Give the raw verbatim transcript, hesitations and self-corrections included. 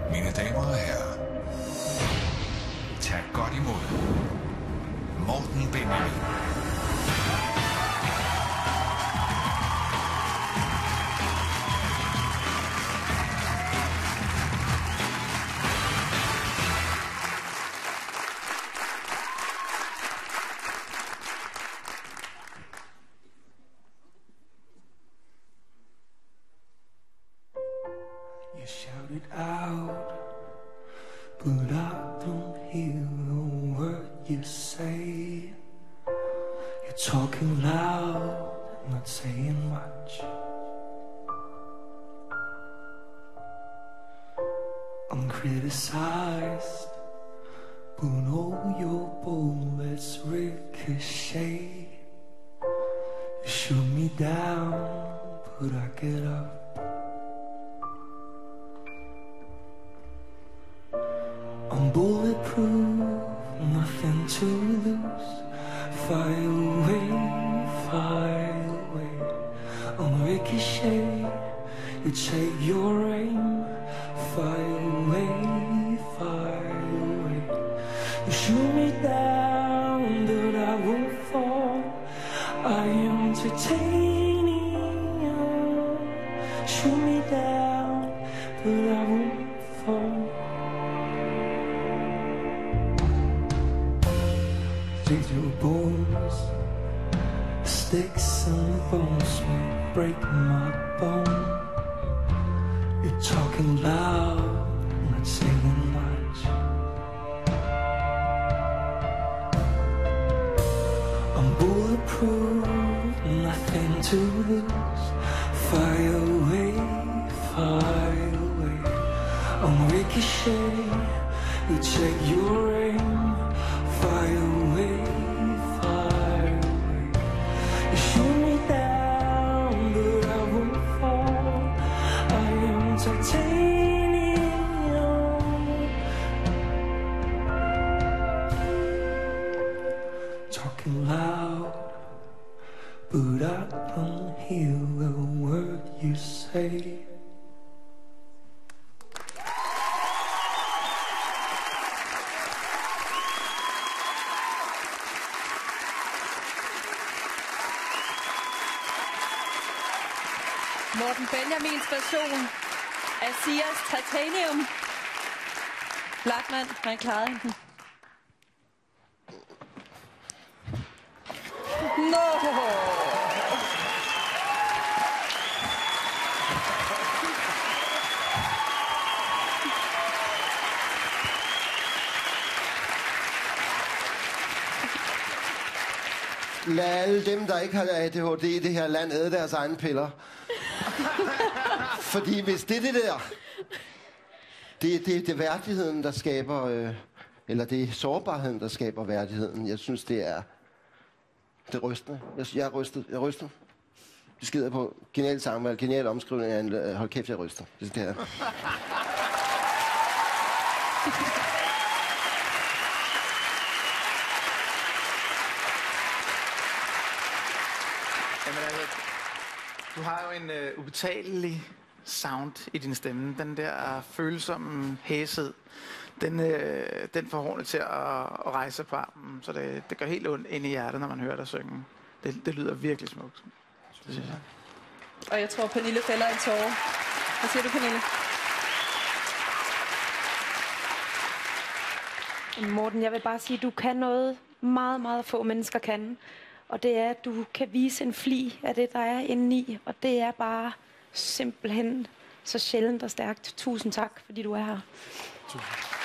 Mine damer og herrer, tag godt imod Morten Benjamin. You shout it out, but I don't hear a word you say. You're talking loud, not saying much. I'm criticized, but all your bullets ricochet. You shoot me down, but I get up. I'm bulletproof, nothing to lose. Fire away, fire away. On ricochet, you take your aim. Fire away, fire away. You shoot me down, but I won't fall. I am titanium. Shoot me down, but I won't fall. These your bones, sticks and bones will break my bone. You're talking loud, not saying much. I'm bulletproof, nothing to lose. Fire away, fire away. I'm ricochet, you take your aim. Fire away, fire away. You shoot me down, but I won't fall. I am titanium. Talking loud, but I don't hear a word you say. Morten Benjamins version af Sias Titanium. Blachman, han klarede den. No! Lad alle dem, der ikke har A D H D i det her land, æde deres egne piller. Fordi hvis det er det der, det, det, det er værdigheden, der skaber, øh, eller det er sårbarheden, der skaber værdigheden. Jeg synes, det er, det er rystende. Jeg, jeg er rystet. Jeg er rystet. Det skider på genial sangvalg, genial omskrivning af en, øh, hold kæft, jeg ryster. Det er det her. Jamen, altså, du har jo en øh, ubetalelig sound i din stemme. Den der følsomme hæshed, den, øh, den får hårene til at, at rejse på armen. Så det, det gør helt ondt ind i hjertet, når man hører dig synge. Det, det lyder virkelig smukt. Det synes jeg. Og jeg tror, Pernille fælder en tåre. Hvad siger du, Pernille? Morten, jeg vil bare sige, at du kan noget, meget, meget få mennesker kan. Og det er, at du kan vise en fli af det, der er indeni. Og det er bare simpelthen så sjældent og stærkt. Tusind tak, fordi du er her. Tusind.